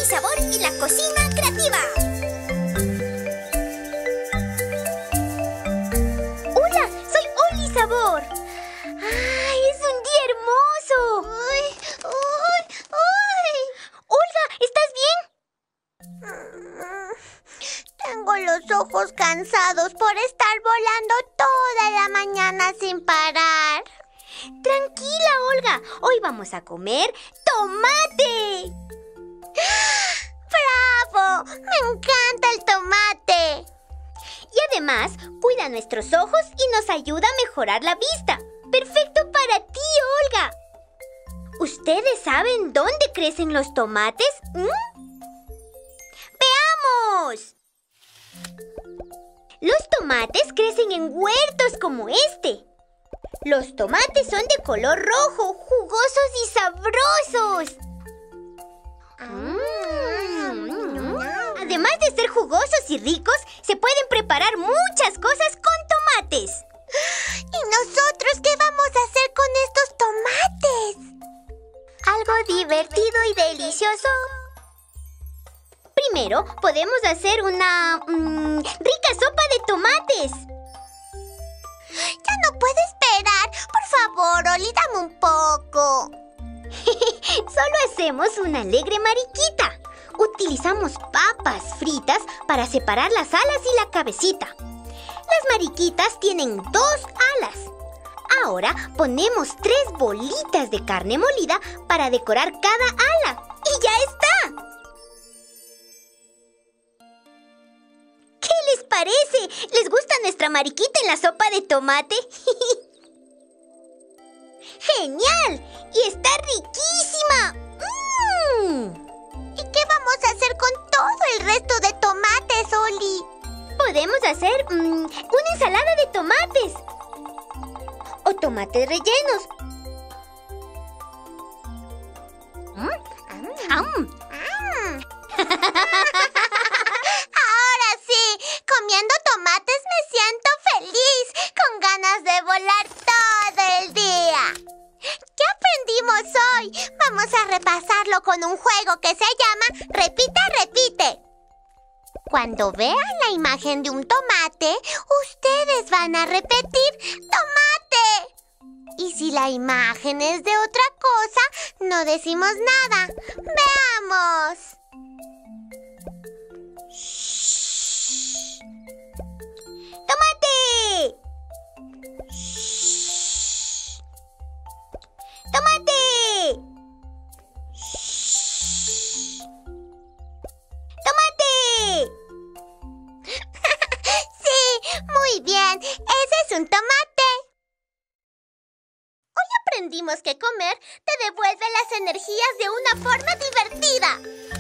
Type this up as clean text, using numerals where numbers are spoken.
Oli Sabor y la cocina creativa. Hola, soy Oli Sabor. ¡Ay, es un día hermoso! ¡Uy! Olga, ¿estás bien? Tengo los ojos cansados por estar volando toda la mañana sin parar. Tranquila, Olga. Hoy vamos a comer tomate. ¡Bravo! ¡Me encanta el tomate! Y además, cuida nuestros ojos y nos ayuda a mejorar la vista. ¡Perfecto para ti, Olga! ¿Ustedes saben dónde crecen los tomates? ¡Veamos! Los tomates crecen en huertos como este. Los tomates son de color rojo, jugosos y sabrosos. Además de ser jugosos y ricos, se pueden preparar muchas cosas con tomates. ¿Y nosotros qué vamos a hacer con estos tomates? Algo divertido y delicioso. Primero, podemos hacer una rica sopa de tomates. Ya no puedo esperar. Por favor, Oli, dame un poco. Solo hacemos una alegre mariquita. Utilizamos papas fritas para separar las alas y la cabecita. Las mariquitas tienen 2 alas. Ahora ponemos 3 bolitas de carne molida para decorar cada ala. ¡Y ya está! ¿Qué les parece? ¿Les gusta nuestra mariquita en la sopa de tomate? ¡Genial! ¡Y está riquísima! ¿Y qué vamos a hacer con todo el resto de tomates, Oli? Podemos hacer una ensalada de tomates. O tomates rellenos. Ahora sí, comiendo tomates me siento feliz, con ganas de volar todo el día. ¿Qué aprendimos hoy? Vamos a repasarlo con un juego que se llama Repite, Repite. Cuando vean la imagen de un tomate, ustedes van a repetir ¡tomate! Y si la imagen es de otra cosa, no decimos nada. ¡Veamos! ¡Tomate! ¡Tomate! ¡Tomate! Sí, muy bien. Ese es un tomate. Hoy aprendimos que comer te devuelve las energías de una forma divertida.